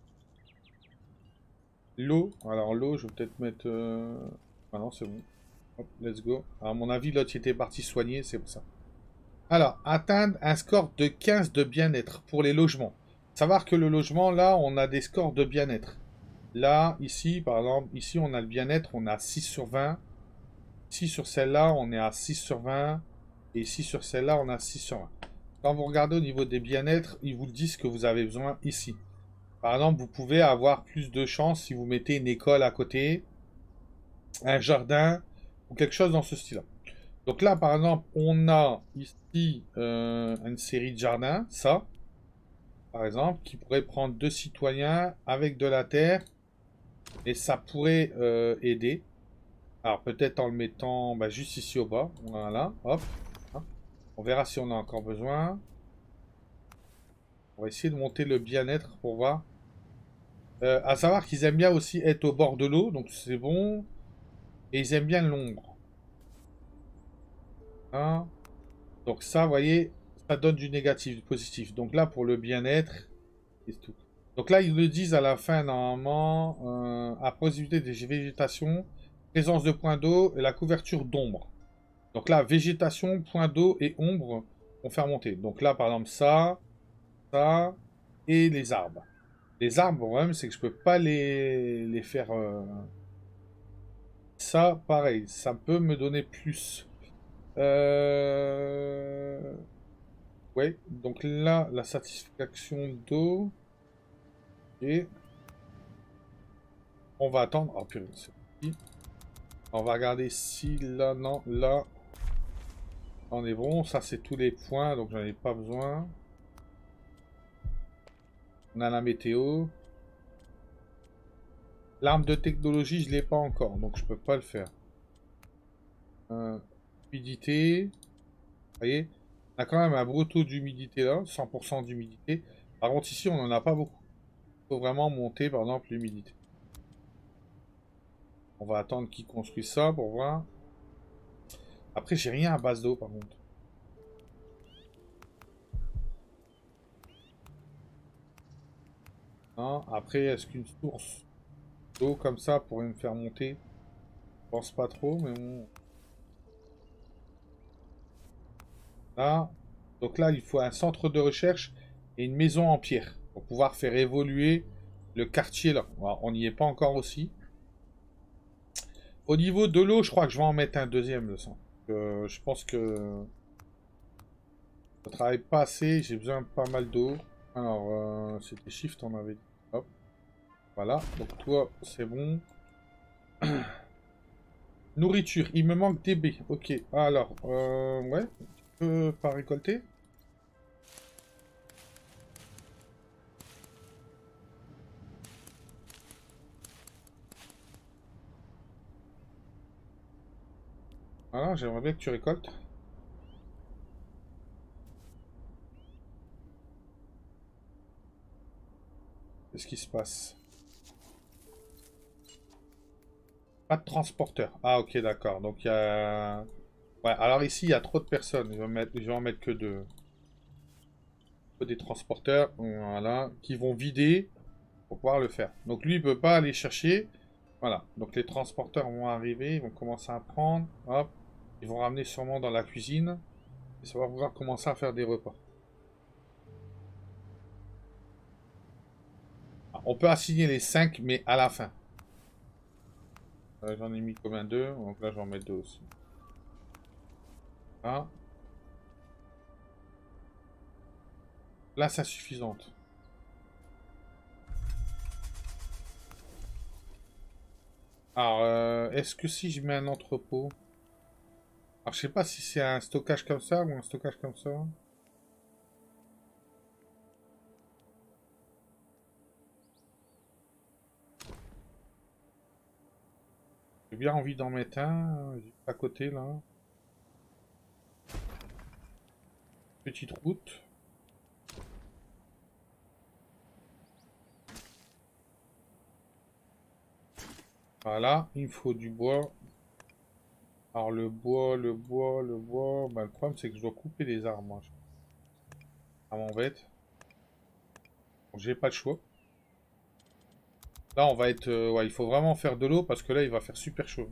L'eau. Alors l'eau, je vais peut-être mettre... Euh... Ah non, c'est bon. Hop, let's go. Alors, à mon avis, l'autre il était parti soigner, c'est pour ça. Alors, atteindre un score de quinze de bien-être pour les logements. Savoir que le logement, là, on a des scores de bien-être. Là, ici, par exemple, ici, on a le bien-être, on a six sur vingt. Ici, sur celle-là, on est à six sur vingt. Et ici, sur celle-là, on a six sur vingt. Quand vous regardez au niveau des bien-être, ils vous le disent que vous avez besoin ici. Par exemple, vous pouvez avoir plus de chance si vous mettez une école à côté, un jardin, ou quelque chose dans ce style-là. Donc là, par exemple, on a ici euh, une série de jardins, ça, par exemple, qui pourrait prendre deux citoyens avec de la terre, et ça pourrait euh, aider. Alors peut-être en le mettant bah, juste ici au bas, voilà, hop. On verra si on a encore besoin. On va essayer de monter le bien-être pour voir. Euh, à savoir qu'ils aiment bien aussi être au bord de l'eau, donc c'est bon. Et ils aiment bien l'ombre. Hein? Donc ça, vous voyez, ça donne du négatif, du positif. Donc là, pour le bien-être, c'est tout. Donc là, ils le disent à la fin, normalement, euh, à possibilité des végétations, présence de points d'eau et la couverture d'ombre. Donc là, végétation, point d'eau et ombre vont faire monter. Donc là, par exemple, ça, ça et les arbres. Les arbres, le problème, c'est que je peux pas les, les faire... Euh... Ça, pareil, ça peut me donner plus. Euh... Ouais, donc là, la satisfaction d'eau. Et on va attendre. Oh purée, c'est parti. On va regarder si là, non, là. On est bon. Ça, c'est tous les points, donc j'en ai pas besoin. On a la météo. L'arme de technologie, je l'ai pas encore, donc je peux pas le faire. Euh, humidité. Vous voyez, on a quand même un gros taux d'humidité là, cent pour cent d'humidité. Par contre, ici, on en a pas beaucoup. Il faut vraiment monter, par exemple, l'humidité. On va attendre qu'ils construisent ça pour voir. Après, j'ai rien à base d'eau, par contre. Non, après, est-ce qu'une source d'eau comme ça pourrait me faire monter? Je pense pas trop, mais bon. Là. Donc là, il faut un centre de recherche et une maison en pierre pour pouvoir faire évoluer le quartier là. On n'y est pas encore aussi. Au niveau de l'eau, je crois que je vais en mettre un deuxième de sang. Euh, je pense que ça travaille pas assez. J'ai besoin de pas mal d'eau. Alors, euh, c'était shift, on avait dit. Hop. Voilà. Donc toi, c'est bon. Nourriture. Il me manque des baies. Ok. Alors, euh, ouais. Tu peux pas récolter? Voilà, j'aimerais bien que tu récoltes. Qu'est-ce qui se passe? Pas de transporteur. Ah, ok, d'accord. Donc, il y a... Ouais, alors ici, il y a trop de personnes. Je vais, mettre... je vais en mettre que deux. Que des transporteurs, voilà, qui vont vider pour pouvoir le faire. Donc, lui, il peut pas aller chercher. Voilà. Donc, les transporteurs vont arriver. Ils vont commencer à prendre. Hop. Ils vont ramener sûrement dans la cuisine. Et ça va pouvoir commencer à faire des repas. On peut assigner les cinq, mais à la fin. Euh, j'en ai mis combien? Deux. Donc là, j'en mets deux aussi. Là. Là, c'est suffisante. Alors, euh, est-ce que si je mets un entrepôt... Alors, je sais pas si c'est un stockage comme ça ou un stockage comme ça. J'ai bien envie d'en mettre un, juste à côté, là. Petite route. Voilà, il me faut du bois. Alors le bois, le bois, le bois... Bah, le problème c'est que je dois couper les arbres, moi. Ça m'embête. Bon, j'ai pas le choix. Là on va être... euh, ouais, il faut vraiment faire de l'eau parce que là il va faire super chaud.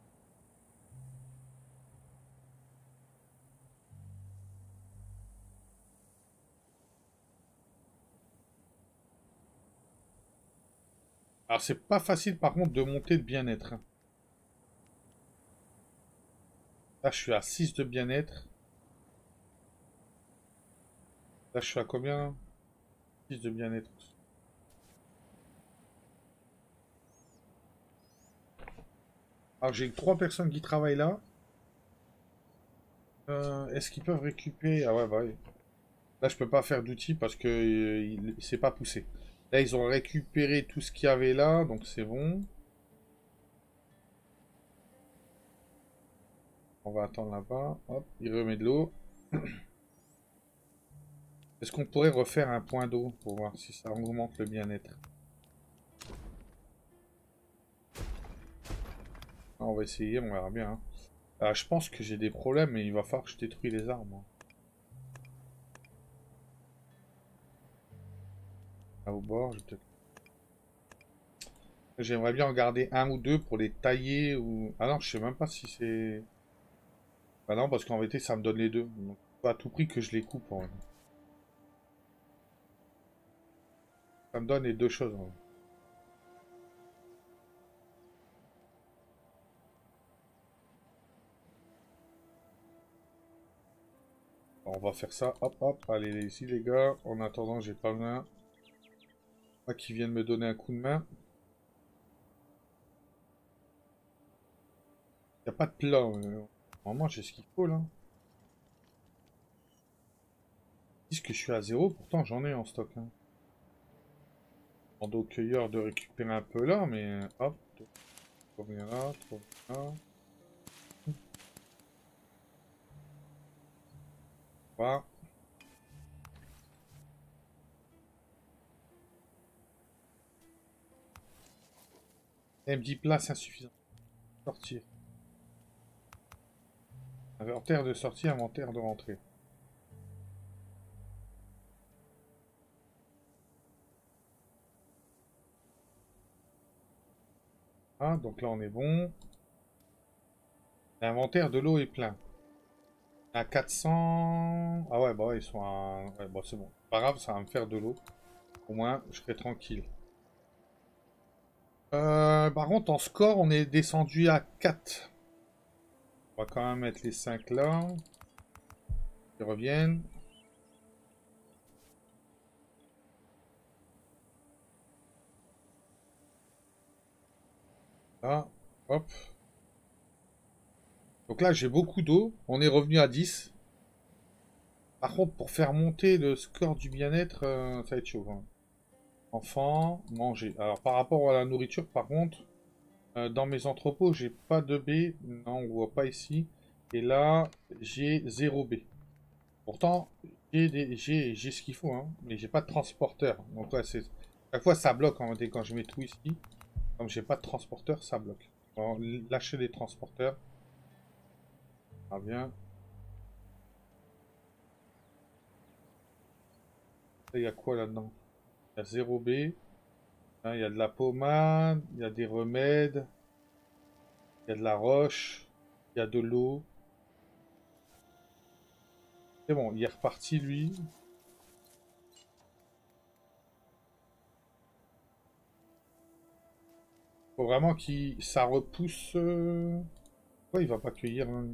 Alors c'est pas facile par contre de monter de bien-être, hein. Là je suis à six de bien-être. Là je suis à combien? Six de bien-être. Alors j'ai trois personnes qui travaillent là. Euh, Est-ce qu'ils peuvent récupérer? Ah ouais, bah oui. Là, je peux pas faire d'outils parce que euh, il c'est pas poussé. Là, ils ont récupéré tout ce qu'il y avait là, donc c'est bon. On va attendre là-bas. Hop, il remet de l'eau. Est-ce qu'on pourrait refaire un point d'eau pour voir si ça augmente le bien-être? On va essayer, on verra bien, hein. Ah, je pense que j'ai des problèmes, mais il va falloir que je détruise les arbres, moi. Là au bord, je vais peut-être... J'aimerais bien en garder un ou deux pour les tailler ou... Ah non, je sais même pas si c'est... Bah non, parce qu'en vérité, ça me donne les deux. Donc, faut à tout prix que je les coupe, en vrai. Ça me donne les deux choses, en vrai. On va faire ça, hop hop, allez ici les gars, en attendant j'ai pas besoin. Moi qui viennent me donner un coup de main. pas de plat. Euh, Normalement, j'ai ce qu'il faut, là. Ils disent que je suis à zéro, pourtant j'en ai en stock. Hein. Demande au cueilleur de récupérer un peu là, mais hop. Trop bien là, trop bien là. Voilà. M dix places insuffisant. Sortir. Inventaire de sortie, inventaire de rentrée. Ah, donc là on est bon. L'inventaire de l'eau est plein. À quatre cents... Ah ouais, bah ouais, ils sont à... Ouais, bah c'est bon. Pas grave, ça va me faire de l'eau. Au moins, je serai tranquille. Euh, par contre, en score, on est descendu à quatre. On va quand même mettre les cinq là. Ils reviennent. Là, hop. Donc là, j'ai beaucoup d'eau. On est revenu à dix. Par contre, pour faire monter le score du bien-être, euh, ça va être chaud. Hein. Enfant, manger. Alors, par rapport à la nourriture, par contre, euh, dans mes entrepôts, j'ai pas de B. Non, on voit pas ici. Et là, j'ai zéro B. Pourtant, j'ai ce qu'il faut, hein, mais j'ai pas de transporteur. Donc, ouais, c'est... Chaque fois, ça bloque en fait, quand je mets tout ici. Comme j'ai pas de transporteur, ça bloque. On va lâcher les transporteurs. Ah bien. Il y a quoi là-dedans? Il y a zéro B. Hein, il y a de la pommade, il y a des remèdes, il y a de la roche, il y a de l'eau. C'est bon, il est reparti lui. Faut vraiment qu'il ça repousse. Euh... Pourquoi il va pas cueillir un...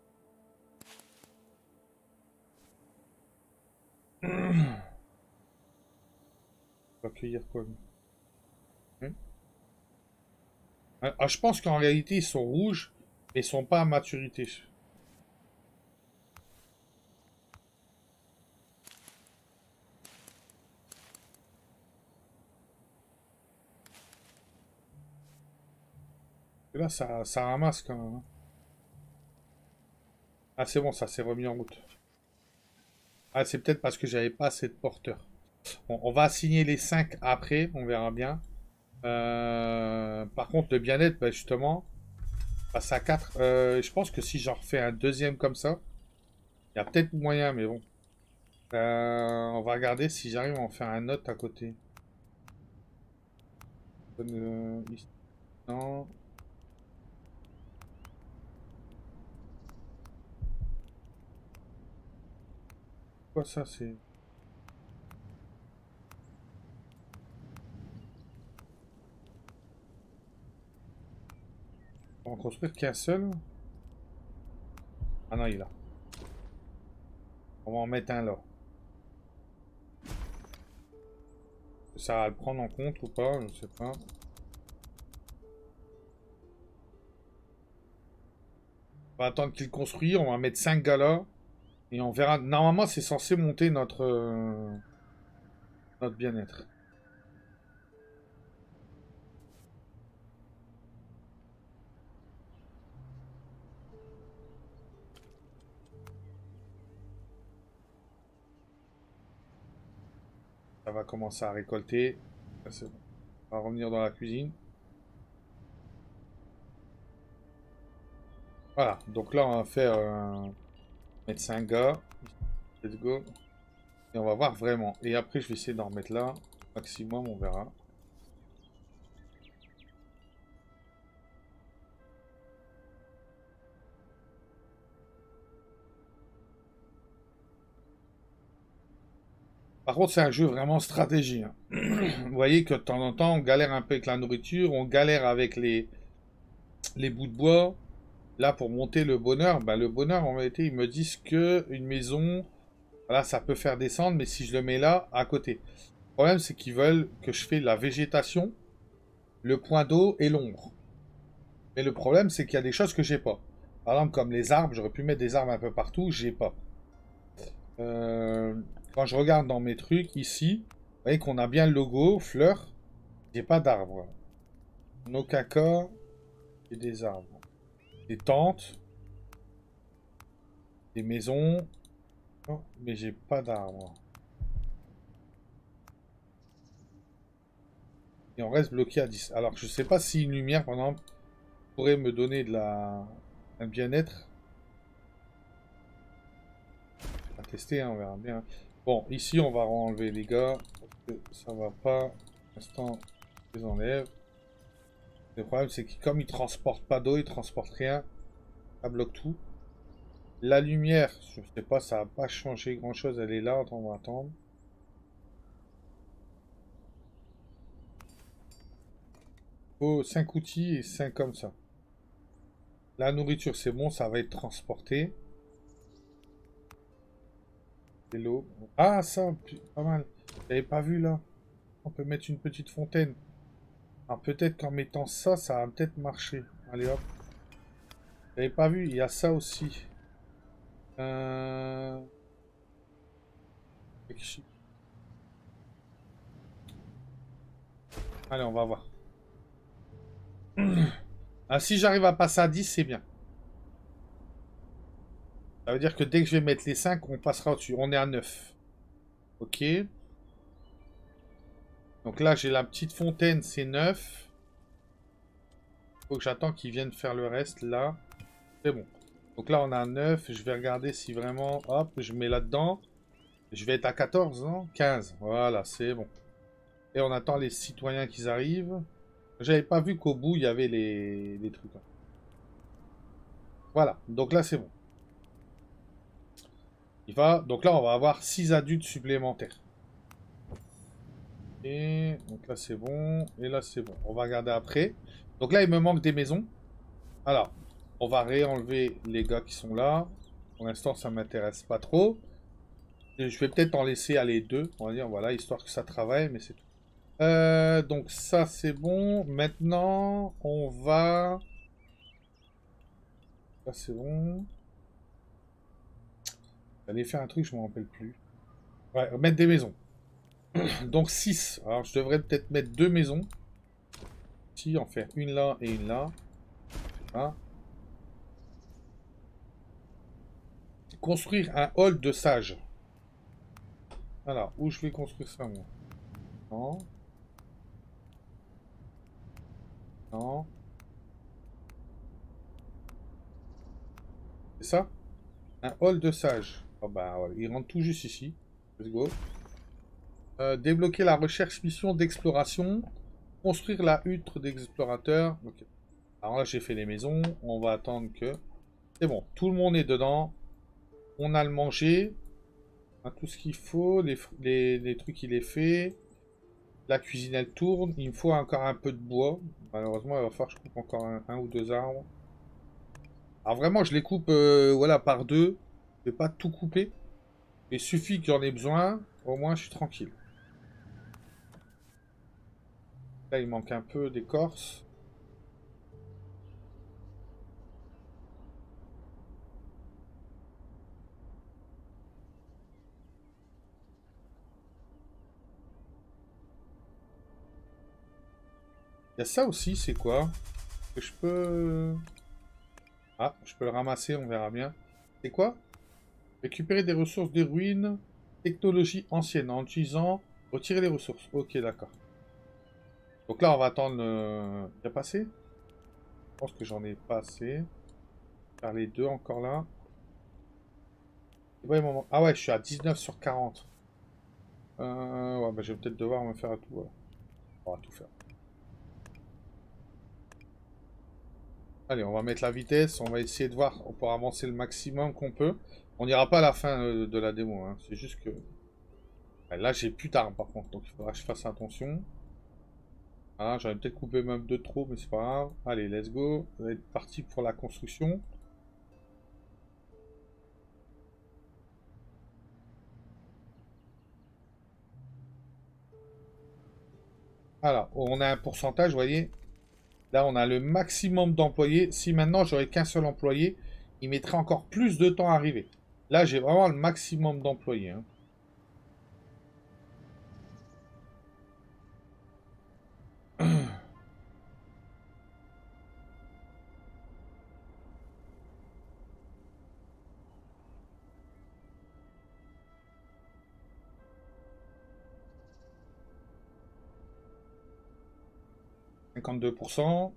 Il va cueillir quoi lui? Hein? Ah, je pense qu'en réalité ils sont rouges et ils sont pas à maturité. Et là ça, ça ramasse quand même. Ah c'est bon, ça s'est remis en route. Ah c'est peut-être parce que j'avais pas assez de porteurs. Bon, on va assigner les cinq après, on verra bien. Euh, par contre, le bien-être, bah, justement, passe à quatre. Euh, je pense que si j'en refais un deuxième comme ça, il y a peut-être moyen, mais bon. Euh, on va regarder si j'arrive à en faire un autre à côté. Euh, ici. Non. Quoi ça, c'est... On va en construire qu'un seul. Ah non, il est là. On va en mettre un là. Ça va le prendre en compte ou pas, je sais pas. On va attendre qu'il construise, on va mettre cinq gars là. Et on verra. Normalement, c'est censé monter notre, euh, notre bien-être. Ça va commencer à récolter. Ça, bon. On va revenir dans la cuisine. Voilà, donc là on va faire euh, mettre cinq gars. Let's go. Et on va voir vraiment. Et après je vais essayer d'en remettre là. Maximum, on verra. Par contre, c'est un jeu vraiment stratégie. Hein. Vous voyez que de temps en temps, on galère un peu avec la nourriture, on galère avec les, les bouts de bois. Là, pour monter le bonheur, bah, le bonheur, en réalité, ils me disent que une maison, voilà, ça peut faire descendre, mais si je le mets là, à côté. Le problème, c'est qu'ils veulent que je fasse la végétation, le point d'eau et l'ombre. Mais le problème, c'est qu'il y a des choses que j'ai pas. Par exemple, comme les arbres, j'aurais pu mettre des arbres un peu partout, j'ai pas. Euh, quand je regarde dans mes trucs, ici, vous voyez qu'on a bien le logo, fleurs, j'ai pas d'arbres. Nos caca, j'ai des arbres. Des tentes, des maisons, oh, mais j'ai pas d'arbres. Et on reste bloqué à dix. Alors, je sais pas si une lumière, par exemple, pourrait me donner de la... un bien-être. On va tester, hein, on verra bien. Bon, ici, on va enlever les gars, parce que ça va pas. Pour l'instant, je les enlève. Le problème, c'est que comme ils transportent pas d'eau, ils transportent rien, ça bloque tout. La lumière, je sais pas, ça va pas changé grand-chose, elle est là, on va attendre. Faut cinq outils et cinq comme ça. La nourriture, c'est bon, ça va être transporté. Et l'eau. Ah, ça, pas mal. J'avais pas vu là. On peut mettre une petite fontaine. Alors peut-être qu'en mettant ça, ça va peut-être marcher. Allez hop. J'avais pas vu, il y a ça aussi. Euh... Allez, on va voir. Ah, si j'arrive à passer à dix, c'est bien. Ça veut dire que dès que je vais mettre les cinq, on passera au-dessus. On est à neuf. Ok. Donc là, j'ai la petite fontaine, c'est neuf. Faut que j'attends qu'ils viennent faire le reste, là. C'est bon. Donc là, on a neuf. Je vais regarder si vraiment... Hop, je mets là-dedans. Je vais être à quatorze, non? quinze. Voilà, c'est bon. Et on attend les citoyens qui arrivent. J'avais pas vu qu'au bout, il y avait les, les trucs. Hein. Voilà. Donc là, c'est bon. Il va... Donc là, on va avoir six adultes supplémentaires. Et donc là, c'est bon. Et là, c'est bon. On va regarder après. Donc là, il me manque des maisons. Alors, on va réenlever les gars qui sont là. Pour l'instant, ça m'intéresse pas trop. Et je vais peut-être en laisser aller deux. On va dire, voilà, histoire que ça travaille, mais c'est tout. Euh, donc ça, c'est bon. Maintenant, on va... Ça, c'est bon. J'allais faire un truc, je me rappelle plus. Ouais, mettre des maisons. Donc six. Alors, je devrais peut-être mettre deux maisons. Si, en faire une là et une là. Hein. Construire un hall de sages. Alors, où je vais construire ça, moi? Non. Non. C'est ça? Un hall de sages. Oh bah, voilà. Il rentre tout juste ici. Let's go. Euh, débloquer la recherche mission d'exploration. Construire la hutte d'explorateur. Ok. Alors là, j'ai fait les maisons. On va attendre que... C'est bon. Tout le monde est dedans. On a le manger. On a tout ce qu'il faut. Les, les, les trucs, il est fait. La cuisine, elle tourne. Il me faut encore un peu de bois. Malheureusement, il va falloir que je coupe encore un, un ou deux arbres. Alors vraiment, je les coupe euh, voilà, par deux. Je vais pas tout couper. Il suffit que j'en ai besoin. Au moins, je suis tranquille. Là, il manque un peu d'écorce. Il y a ça aussi, c'est quoi? Que je peux... Ah, je peux le ramasser, on verra bien. C'est quoi? Récupérer des ressources des ruines. Technologie ancienne. En utilisant... Retirer les ressources. Ok, d'accord. Donc là, on va attendre le... Il y a pas assez? Je pense que j'en ai pas assez. Faire les deux encore là. Ouais, moment... Ah ouais, je suis à dix-neuf sur quarante. Euh, ouais, bah, je vais peut-être devoir me faire à tout. Voilà. On va tout faire. Allez, on va mettre la vitesse. On va essayer de voir pour avancer le maximum qu'on peut. On n'ira pas à la fin euh, de la démo. Hein. C'est juste que... Ouais, là, j'ai plus d'armes par contre. Donc il faudra que je fasse attention. Voilà, j'aurais peut-être coupé même deux de trop, mais c'est pas grave. Allez, let's go. On va être parti pour la construction. Alors, on a un pourcentage, vous voyez. Là, on a le maximum d'employés. Si maintenant, j'aurais qu'un seul employé, il mettrait encore plus de temps à arriver. Là, j'ai vraiment le maximum d'employés. Hein. cinquante-deux pour cent.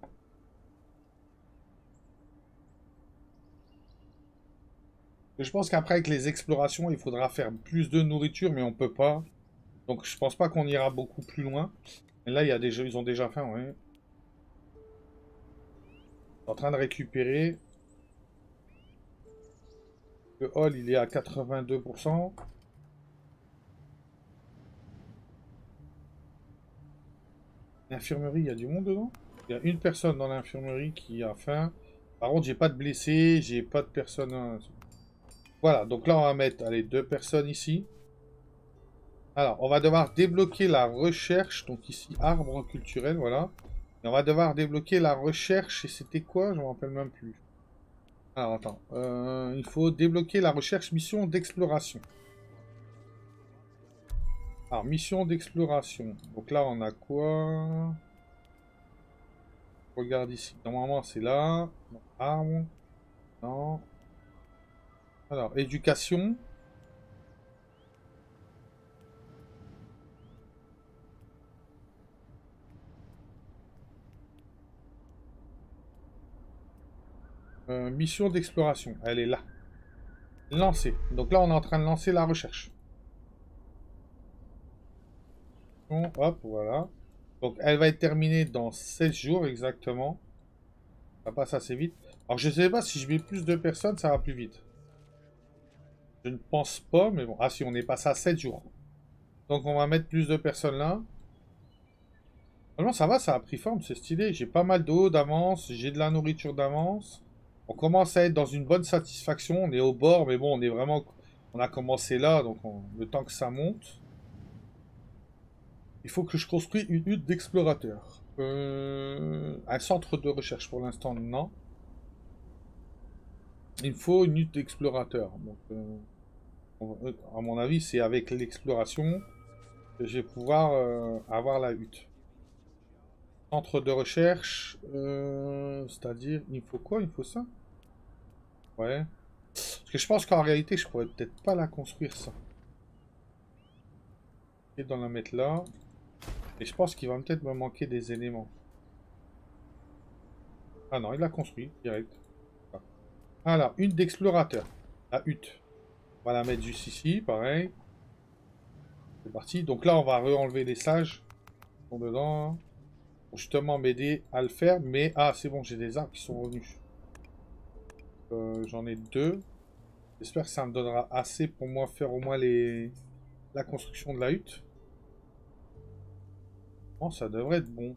Je pense qu'après, avec les explorations, il faudra faire plus de nourriture, mais on peut pas. Donc, je pense pas qu'on ira beaucoup plus loin. Et là, il y a déjà, ils ont déjà faim, ouais. En train de récupérer. Le hall, il est à quatre-vingt-deux pour cent. L'infirmerie, il y a du monde dedans? Il y a une personne dans l'infirmerie qui a faim. Par contre, j'ai pas de blessés, j'ai pas de personne. Hein. Voilà, donc là, on va mettre, allez, deux personnes ici. Alors, on va devoir débloquer la recherche. Donc ici, arbre culturel, voilà. Et on va devoir débloquer la recherche. Et c'était quoi? Je me rappelle même plus. Alors, attends. Euh, il faut débloquer la recherche mission d'exploration. Alors, mission d'exploration. Donc là, on a quoi? Regarde ici. Normalement, c'est là. Arbre. Non. Alors, éducation. Euh, mission d'exploration. Elle est là. Lancer. Donc là, on est en train de lancer la recherche. Hop, voilà. Donc, elle va être terminée dans seize jours exactement. Ça passe assez vite. Alors, je sais pas si je mets plus de personnes, ça va plus vite. Je ne pense pas, mais bon. Ah, si, on est passé à sept jours. Donc, on va mettre plus de personnes là. Vraiment, ça va, ça a pris forme, c'est stylé. J'ai pas mal d'eau d'avance, j'ai de la nourriture d'avance. On commence à être dans une bonne satisfaction. On est au bord, mais bon, on est vraiment... On a commencé là, donc on... le temps que ça monte. Il faut que je construise une hutte d'explorateur. Euh... Un centre de recherche pour l'instant, non. Il me faut une hutte d'explorateur. Donc, euh... à mon avis, c'est avec l'exploration que je vais pouvoir euh, avoir la hutte. Centre de recherche, euh... c'est-à-dire, il faut quoi? Il faut ça? Ouais. Parce que je pense qu'en réalité, je pourrais peut-être pas la construire, ça. Et dans la mettre là. Et je pense qu'il va peut-être me manquer des éléments. Ah non, il l'a construit, direct. Alors, une d'explorateur. La hutte. On va la mettre juste ici, pareil. C'est parti. Donc là, on va re-enlever les sages. Qui sont dedans. Pour justement m'aider à le faire. Mais, ah, c'est bon, j'ai des arbres qui sont revenus. Euh, J'en ai deux. J'espère que ça me donnera assez pour moi faire au moins les... la construction de la hutte. Bon, ça devrait être bon.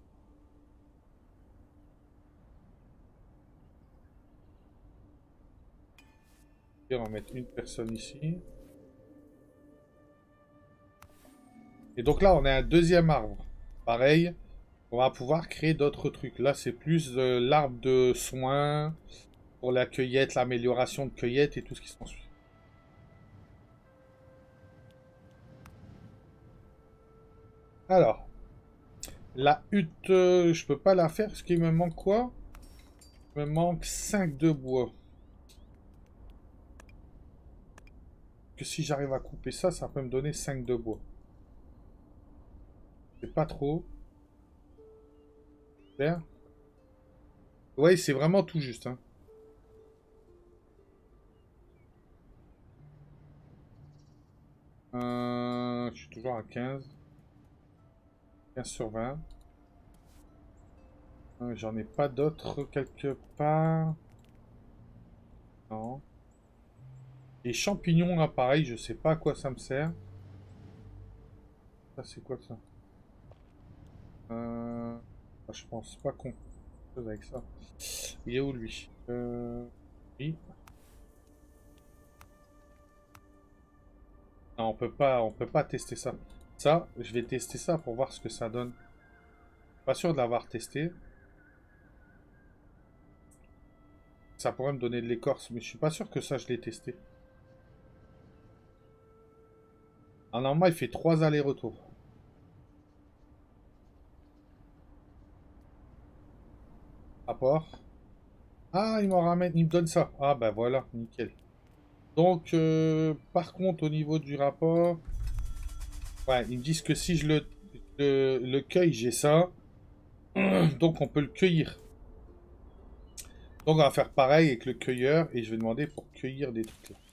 Et on va mettre une personne ici. Et donc là, on a un deuxième arbre. Pareil, on va pouvoir créer d'autres trucs. Là, c'est plus euh, l'arbre de soins pour la cueillette, l'amélioration de cueillette et tout ce qui s'ensuit. Alors, la hutte, euh, je peux pas la faire parce qu'il me manque quoi? Il me manque cinq de bois. Que si j'arrive à couper ça, ça peut me donner cinq de bois. C'est pas trop. Super. Ouais, c'est vraiment tout juste. Hein. Euh, je suis toujours à quinze. quinze sur vingt. Euh, J'en ai pas d'autres quelque part. Non. Les champignons là, pareil, je sais pas à quoi ça me sert. Ça, c'est quoi ça? euh... Je pense pas qu'on peut faire chose avec ça. Il est où lui? Euh... Oui. Non, on peut pas, on peut pas tester ça. Ça, je vais tester ça pour voir ce que ça donne. Pas sûr de l'avoir testé. ça pourrait me donner de l'écorce, mais je suis pas sûr que ça, je l'ai testé. Ah, normalement, il fait trois allers-retours. Rapport. Ah, il m'en ramène, il me donne ça. Ah, ben voilà, nickel. Donc, euh, par contre, au niveau du rapport... Ouais, ils me disent que si je le, le, le cueille, j'ai ça. Donc, on peut le cueillir. Donc, on va faire pareil avec le cueilleur. Et je vais demander pour cueillir des trucs là.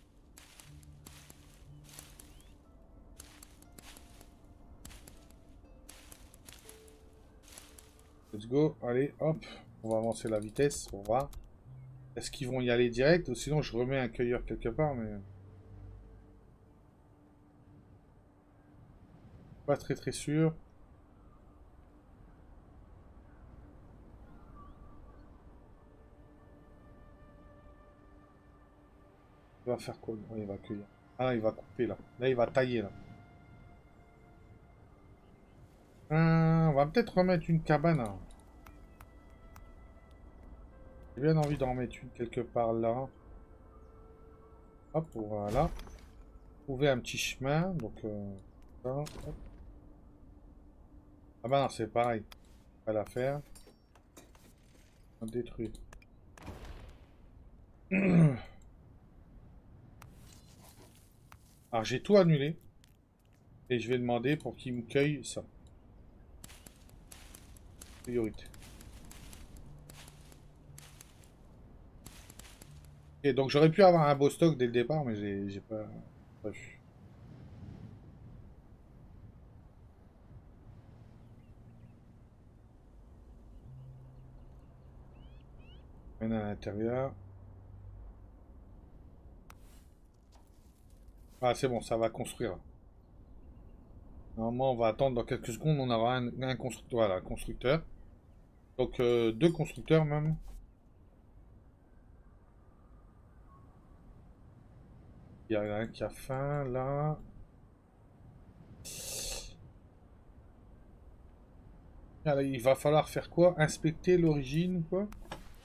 Let's go. Allez, hop. On va avancer la vitesse pour voir. Est-ce qu'ils vont y aller direct? Ou sinon, je remets un cueilleur quelque part, mais... Pas très très sûr. Il va faire quoi? Ouais, il va cueillir. Ah, il va couper là. Là, il va tailler là. Euh, on va peut-être remettre une cabane. Hein. J'ai bien envie d'en remettre une quelque part là. Hop, voilà. Trouver un petit chemin. Donc, euh, ça, hop. Ah bah non, c'est pareil. On va la faire. On détruit. Alors, j'ai tout annulé. Et je vais demander pour qu'il me cueille ça. Priorité. Et donc j'aurais pu avoir un beau stock dès le départ, mais j'ai pas, pas vu. Maintenant à l'intérieur. Ah c'est bon, ça va construire. Normalement on va attendre dans quelques secondes, on aura un, un constructeur. Voilà, constructeur. Donc euh, deux constructeurs même. Il y a un qui a faim là. Alors, il va falloir faire quoi? Inspecter l'origine ou quoi?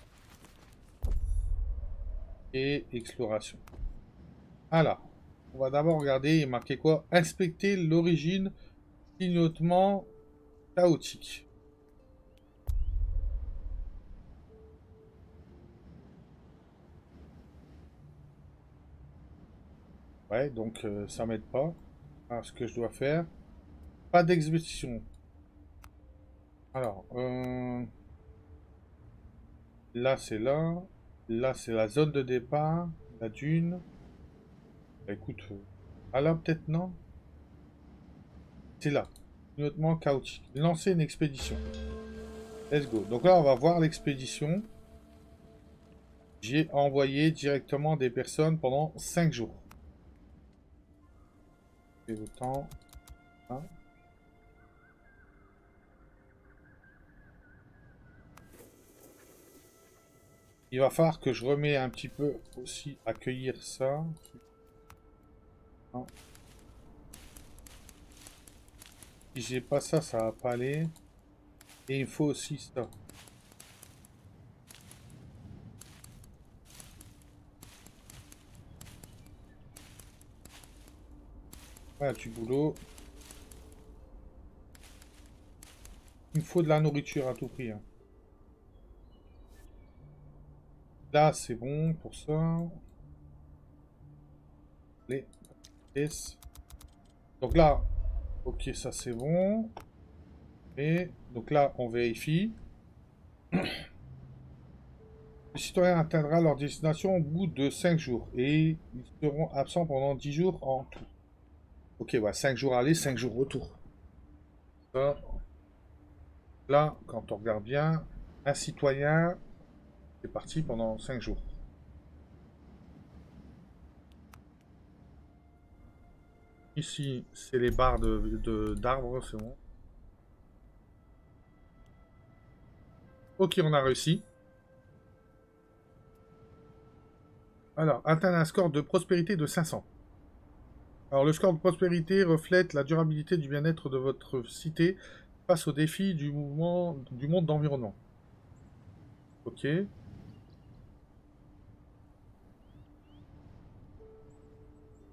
Et exploration. Alors, on va d'abord regarder, il est marqué quoi? Inspecter l'origine, clignotement chaotique. Ouais, donc euh, ça m'aide pas. Alors, ce que je dois faire. Pas d'expédition. Alors, euh, là c'est là. Là c'est la zone de départ. La dune. Bah, écoute. euh, Ah là peut-être non. C'est là. Clignotement chaotique. Lancer une expédition. Let's go. Donc là on va voir l'expédition. J'ai envoyé directement des personnes pendant cinq jours. Et le temps. Hein. Il va falloir que je remets un petit peu aussi à cueillir ça. Hein. Si j'ai pas ça, ça va pas aller. Et il faut aussi ça. Voilà du boulot. Il me faut de la nourriture à tout prix. Hein. Là, c'est bon pour ça. Les pièces. Donc là, ok, ça c'est bon. Et donc là, on vérifie. Le citoyen atteindra leur destination au bout de cinq jours. Et ils seront absents pendant dix jours en tout. Ok, ouais, cinq jours aller, cinq jours retour. Ça. Là, quand on regarde bien, un citoyen est parti pendant cinq jours. Ici, c'est les barres de d'arbres, c'est bon. Ok, on a réussi. Alors, atteindre un score de prospérité de cinq cents. Alors, le score de prospérité reflète la durabilité du bien-être de votre cité face aux défis du mouvement du monde d'environnement. Ok.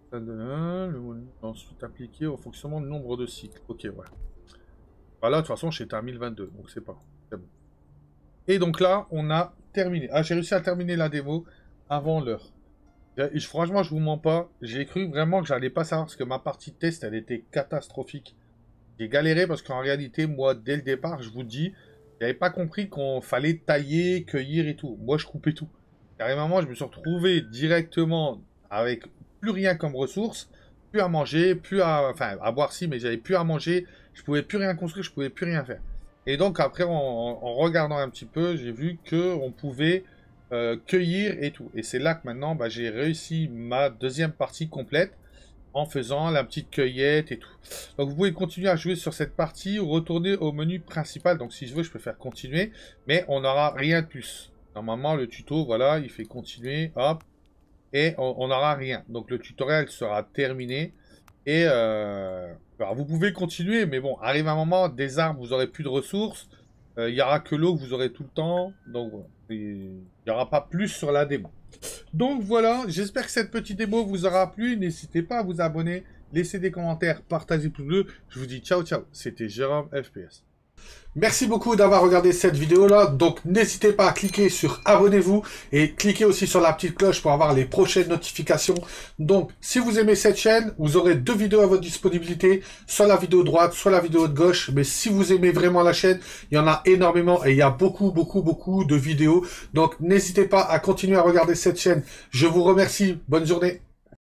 Le... Ensuite appliqué au fonctionnement du nombre de cycles. Ok, voilà. Voilà, de toute façon, j'étais à mille vingt-deux, donc c'est pas. C'est bon. Et donc là, on a terminé. Ah, j'ai réussi à terminer la démo avant l'heure. Franchement, je vous mens pas. J'ai cru vraiment que j'allais pas savoir parce que ma partie de test, elle était catastrophique. J'ai galéré parce qu'en réalité, moi, dès le départ, je vous dis, j'avais pas compris qu'on fallait tailler, cueillir et tout. Moi, je coupais tout. Carrément, je me suis retrouvé directement avec plus rien comme ressource, plus à manger, plus à... Enfin, à boire si, mais j'avais plus à manger. Je pouvais plus rien construire, je pouvais plus rien faire. Et donc, après, en, en regardant un petit peu, j'ai vu qu'on pouvait euh, cueillir et tout. Et c'est là que maintenant, bah, j'ai réussi ma deuxième partie complète en faisant la petite cueillette et tout. Donc vous pouvez continuer à jouer sur cette partie ou retourner au menu principal. Donc si je veux, je peux faire continuer, mais on n'aura rien de plus. Normalement, le tuto, voilà, il fait continuer, hop, et on n'aura rien. Donc le tutoriel sera terminé. Et euh, alors vous pouvez continuer, mais bon, arrive un moment, des arbres, vous aurez plus de ressources. Euh, il n'y aura que l'eau que vous aurez tout le temps. Donc voilà, il n'y aura pas plus sur la démo. Donc voilà, j'espère que cette petite démo vous aura plu. N'hésitez pas à vous abonner, laisser des commentaires, partager pouce bleu. Je vous dis ciao ciao, c'était Jérôme F P S. Merci beaucoup d'avoir regardé cette vidéo-là. Donc, n'hésitez pas à cliquer sur abonnez-vous et cliquez aussi sur la petite cloche pour avoir les prochaines notifications. Donc, si vous aimez cette chaîne, vous aurez deux vidéos à votre disponibilité, soit la vidéo de droite, soit la vidéo de gauche. Mais si vous aimez vraiment la chaîne, il y en a énormément et il y a beaucoup, beaucoup, beaucoup de vidéos. Donc, n'hésitez pas à continuer à regarder cette chaîne. Je vous remercie. Bonne journée.